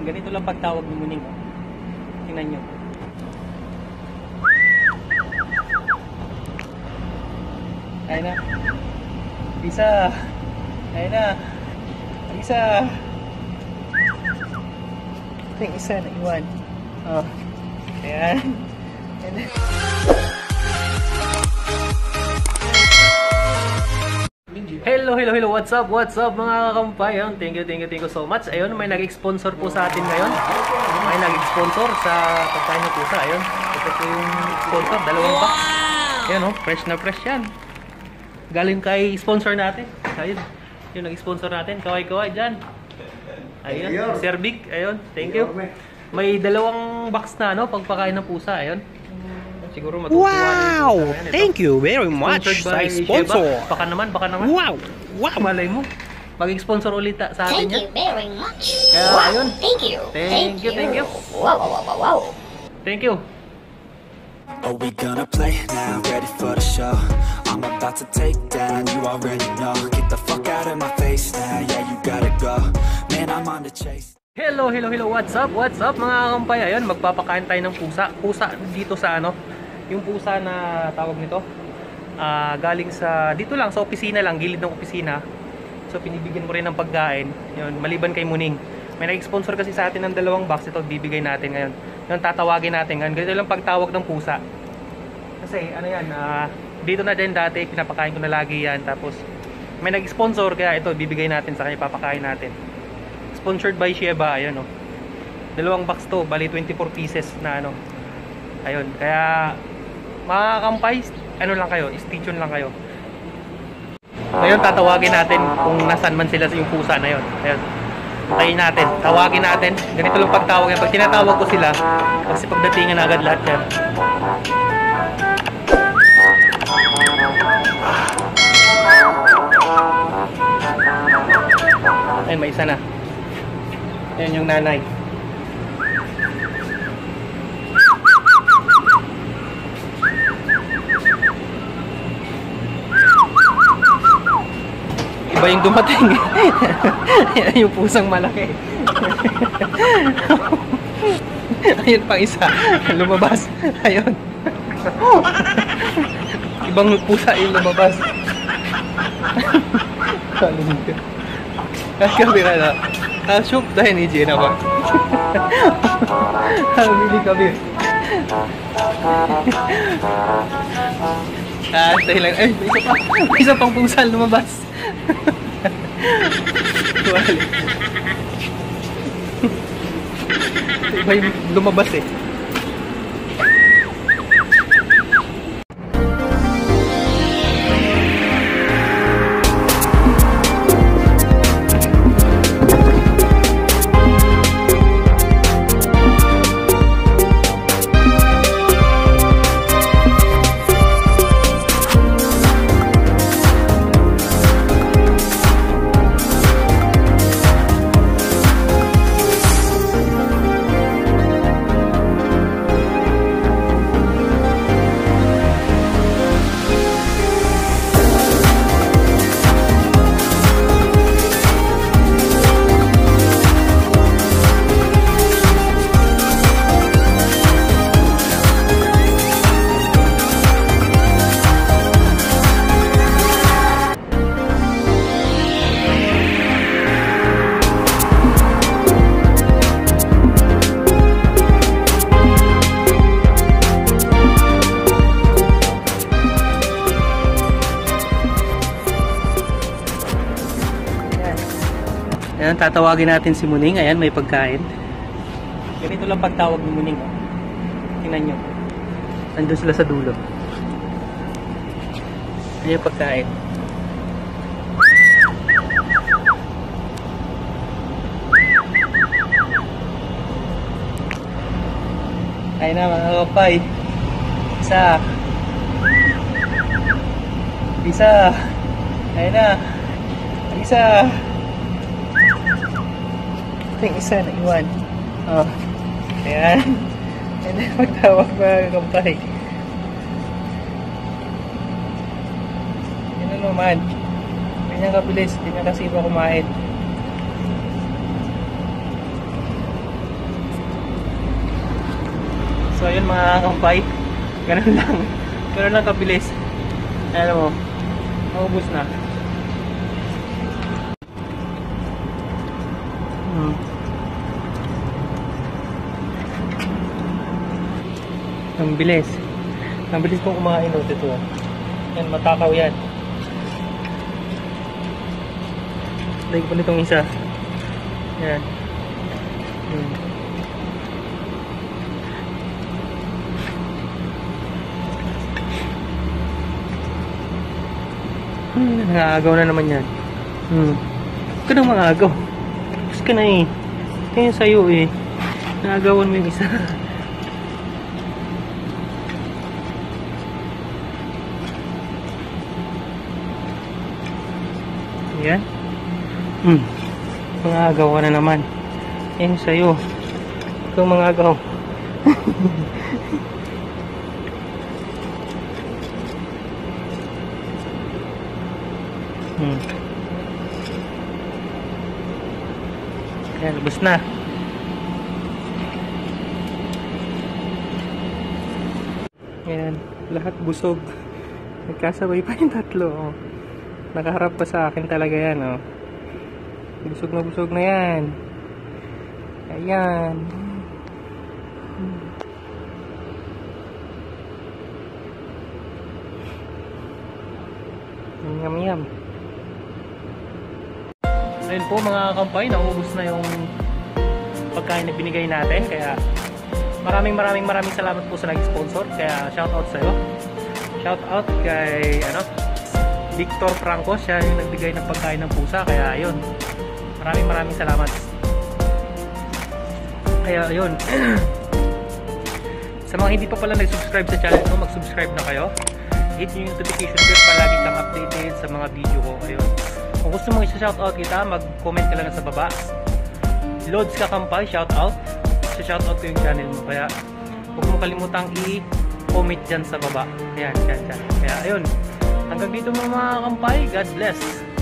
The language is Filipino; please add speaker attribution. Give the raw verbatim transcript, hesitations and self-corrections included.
Speaker 1: Ganito lang pagtawag ni Muning. Tingnan nyo. Ayun na. Isa. Ayun na. Isa. Ito yung isa na iwan. Oh. Ayan. Ayan. Hello, hello, hello. What's up? What's up mga kakampay? Thank you, thank you, thank you so much. Ayun, may nag-sponsor po sa atin ngayon. May nag-sponsor sa pagkain ng pusa. Ayun. Ito po yung sponsor. Dalawang box. Ayun, oh. Fresh na fresh yan. Galing kay sponsor natin. Ayun. Yung nag-sponsor natin. Kaway-kaway dyan. Ayun. Sir Vic. Ayun. Thank you. May dalawang box na, no? Pagpakain ng pusa. Ayun. Siguro matutuwa.
Speaker 2: Wow! Thank you very much sa sponsor.
Speaker 1: Baka naman, baka naman.
Speaker 2: Wow! Wow!
Speaker 1: Malay mo. Pag-sponsor ulit sa atin
Speaker 3: Thank
Speaker 1: yan.
Speaker 3: you very much.
Speaker 1: Kaya
Speaker 3: Wow,
Speaker 1: ayun.
Speaker 3: Thank you.
Speaker 1: Thank you, thank you.
Speaker 3: Wow, wow, wow, wow.
Speaker 1: Thank you.
Speaker 4: Are we gonna play now? Ready for the show? I'm about to take down, you already know. Get the fuck out of my face now, yeah, you gotta go. Man, I'm on the chase.
Speaker 1: Hello, hello, hello. What's up? What's up mga kakampay? Ayun, magpapakain tayo ng pusa. Pusa dito sa ano? Yung pusa na tawag nito. Uh, galing sa dito lang sa opisina lang, gilid ng opisina. So pinibigyan ko rin ng pagkain. Yun, maliban kay Muning. May nag-sponsor kasi sa atin ng dalawang box, ito bibigay natin ngayon. Yung tatawagin natin ngayon. Ganito lang pagtawag ng pusa. Kasi ano yan, uh, dito na din dati, pinapakain ko na lagi yan. Tapos may nag-sponsor, kaya ito bibigay natin sa kanya, papakain natin. Sponsored by Sheba, ayun oh. Dalawang box to, bali twenty-four pieces na ano. Ayun, kaya mga kampay, ano lang kayo, stay tuned lang kayo. Ngayon tatawagin natin kung nasan man sila sa yung pusa na yun. Ayun. Tayin natin, tawagin natin. Ganito lang pagtawag yan. Pag tinatawag ko sila, kasi pagdatingan agad lahat yan. Ayun, may isa na. Ayun yung nanay. Iba yung dumating. Yung pusang malaki. Ayun pang isa. Lumabas. Ayun. Ibang pusa yung lumabas. Kabir na. Ah, shoot dahil ni Gina ba? Bili kabir. Ah, dahil lang. Ay, isa pa. Isa pang pusa lumabas. Iba yung lumabas eh. Ayan, tatawagin natin si Muning. Ayan, may pagkain. Ganito lang pagtawag ni Muning. Oh. Tingnan nyo. Nandun sila sa dulo. Ayan yung pagkain. Ayan na mga kapay. Isa. Isa. Ayan na. Isa. Ito yung isa na iwan. Oh. Ayan. Ayan na magtawag mga kampay. Yan na naman. Ganyan kabilis. Ganyan kasi iba kumain. So ayun mga kampay, ganun lang. Ganun lang kabilis. Ayan mo, maubos na. Hmm. Ang bilis. Ang bilis kong kumain o dito. Yan, matakaw yan. Like po nitong isa. Yan. Hmm. Hmm, nangagaw na naman yan. Hmm. Huwag ka nang mangagaw. Tapos ka na eh. Kaya sa'yo eh. Nangagawan mo yung isa. Yan. Hmm. Mangagaw ka na naman. Yan sa'yo. Huwag kang mangagaw. Hmm. Yan, lubos na. Yan, lahat busog. Nagkasabay pa yung tatlo. Oh. Nakaharap pa sa akin talaga yan. Oh. Busog na busog na yan. Ayan. Yum yum. Ayun po mga kampay, naubos na yung pagkain na binigay natin. Kaya maraming maraming maraming salamat po sa nag-sponsor. Kaya shout out sa'yo. Shout out kay ano, Victor Franco. Siya yung nagbigay ng pagkain ng pusa. Kaya ayun, maraming maraming salamat. Kaya ayun. Sa mga hindi pa pala nag-subscribe sa channel ko, mag-subscribe na kayo. Hit nyo yung notification bell para lagi kang updated sa mga video ko. Ayun. Kung gusto mong isa-shoutout kita, mag-comment ka lang sa baba. Lods Kakampay, shoutout. Isa-shoutout ko yung channel mo. Kaya huwag mo kalimutang i-comment dyan sa baba. Ayan, dyan, dyan. Kaya ayun. Hanggang dito mga kampay. God bless.